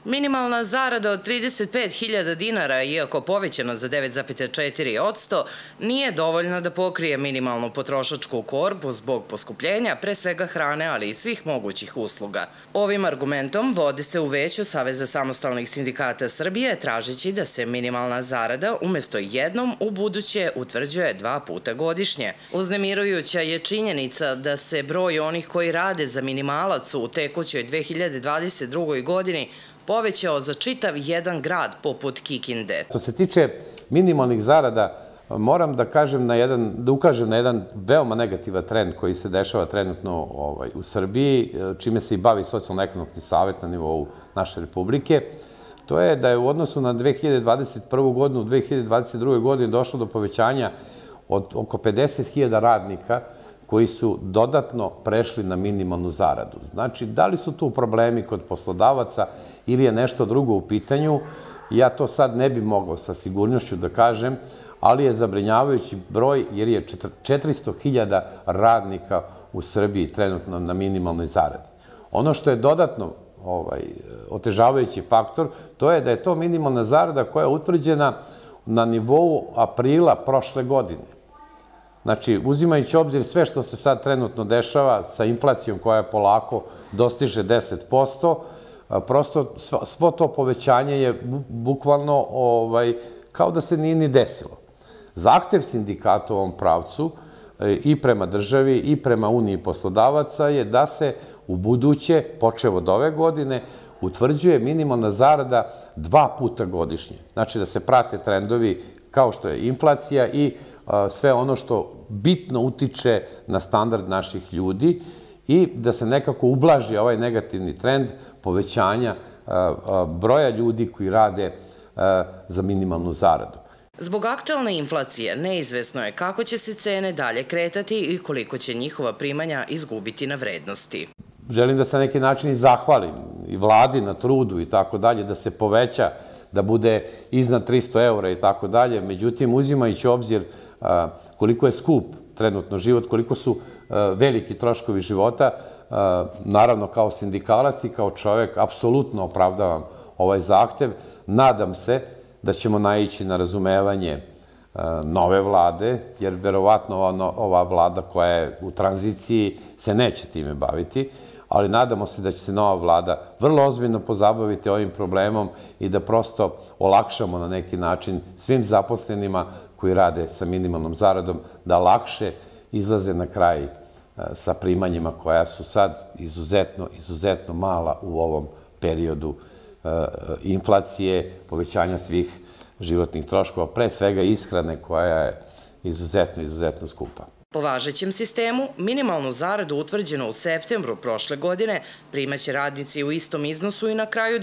Minimalna zarada od 35.000 dinara, iako povećana za 9,4%, nije dovoljna da pokrije minimalnu potrošačku korpu zbog poskupljenja, pre svega hrane, ali i svih mogućih usluga. Ovim argumentom vode se u veću Saveza samostalnih sindikata Srbije, tražeći da se minimalna zarada umesto jednom u buduće utvrđuje 2 puta godišnje. Uznemirujuća je činjenica da se broj onih koji rade za minimalac u tekućoj 2022. godini povećao za čitav jedan grad poput Kikinde. Što se tiče minimalnih zarada, moram da ukažem na jedan veoma negativan trend koji se dešava trenutno u Srbiji, čime se i bavi Socijalno-ekonomski savet na nivou naše Republike. To je da je u odnosu na 2021. godinu, u 2022. godini došlo do povećanja od oko 50.000 radnika koji su dodatno prešli na minimalnu zaradu. Znači, da li su tu problemi kod poslodavaca ili je nešto drugo u pitanju, ja to sad ne bi mogao sa sigurnošću da kažem, ali je zabrinjavajući broj jer je 400.000 radnika u Srbiji trenutno na minimalnoj zaradi. Ono što je dodatno otežavajući faktor, to je da je to minimalna zarada koja je utvrđena na nivou aprila prošle godine. Znači, uzimajući obzir sve što se sad trenutno dešava sa inflacijom koja polako dostiže 10%, prosto svo to povećanje je bukvalno kao da se nije ni desilo. Zahtev sindikata u ovom pravcu i prema državi i prema Uniji poslodavaca je da se u buduće, počev od ove godine, utvrđuje minimalna zarada 2 puta godišnje. Znači, da se prate trendovi kao što je inflacija i sve ono što bitno utiče na standard naših ljudi i da se nekako ublaži ovaj negativni trend povećanja broja ljudi koji rade za minimalnu zaradu. Zbog aktualne inflacije neizvesno je kako će se cene dalje kretati i koliko će njihova primanja izgubiti na vrednosti. Želim da se na neki način i zahvalim i vladi na trudu i tako dalje, da se poveća, da bude iznad 300 eura i tako dalje. Međutim, uzimajući obzir koliko je skup trenutno život, koliko su veliki troškovi života, naravno kao sindikalac i kao čovek apsolutno opravdavam ovaj zahtev. Nadam se da ćemo naići na razumevanje nove vlade, jer verovatno ova vlada koja je u tranziciji se neće time baviti, ali nadamo se da će se nova vlada vrlo ozbiljno pozabaviti ovim problemom i da prosto olakšamo na neki način svim zaposlenima koji rade sa minimalnom zaradom, da lakše izlaze na kraj sa primanjima koja su sad izuzetno mala u ovom periodu inflacije, povećanja svih životnih troškova, pre svega ishrane koja je izuzetno skupa. Po važećem sistemu, minimalnu zaradu utvrđenu u septembru prošle godine primaće radnici u istom iznosu i na kraju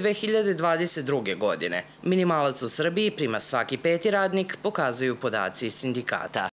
2022. godine. Minimalac u Srbiji prima svaki 5. radnik, pokazuju podaci sindikata.